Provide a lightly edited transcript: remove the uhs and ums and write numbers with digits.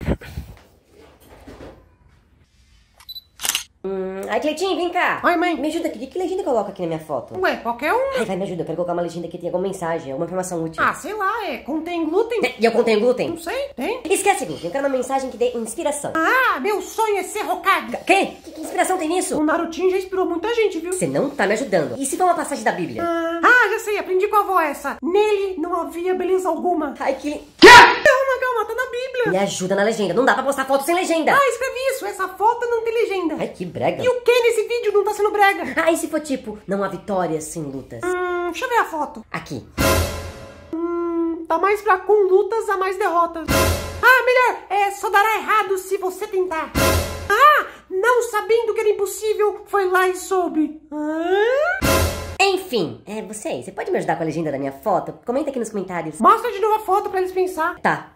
Ai, Cleitinho, vem cá. Oi, mãe. Me ajuda aqui. Que legenda eu coloco aqui na minha foto? Ué, qualquer um. Ai, vai, me ajuda. Eu quero colocar uma legenda que tenha alguma mensagem, alguma informação útil. Ah, sei lá, contém glúten? E eu contém glúten? Não sei, tem? Esquece glúten. Eu quero uma mensagem que dê inspiração. Ah, meu sonho é ser Hokage. Quê? Que inspiração tem nisso? O Narutinho já inspirou muita gente, viu? Você não tá me ajudando. E se for uma passagem da Bíblia? Ah, já sei, aprendi com a avó essa. Nele não havia beleza alguma. Ai, que... Calma, tá na Bíblia. Me ajuda na legenda. Não dá pra postar foto sem legenda. Ah, escrevi isso, essa foto não tem legenda. Ai, que brega. E o que nesse vídeo não tá sendo brega? Ah, e se for tipo, não há vitórias sem lutas? Deixa eu ver a foto. Aqui. Tá mais pra com lutas a mais derrotas. Ah, melhor, só dará errado se você tentar. Ah, não sabendo que era impossível, foi lá e soube. Enfim, você pode me ajudar com a legenda da minha foto? Comenta aqui nos comentários. Mostra de novo a foto pra eles pensar. Tá.